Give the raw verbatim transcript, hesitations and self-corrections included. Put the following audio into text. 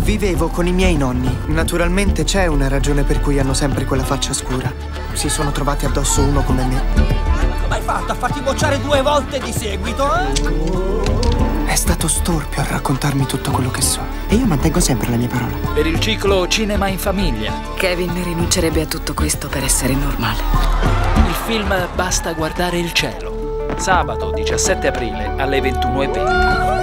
Vivevo con i miei nonni. Naturalmente c'è una ragione per cui hanno sempre quella faccia scura. Si sono trovati addosso uno come me. Come hai fatto a farti bocciare due volte di seguito, eh? È stato storpio a raccontarmi tutto quello che so. E io mantengo sempre la mia parola. Per il ciclo Cinema in Famiglia. Kevin rinuncerebbe a tutto questo per essere normale. Il film Basta guardare il cielo. Sabato diciassette aprile alle ventuno e venti.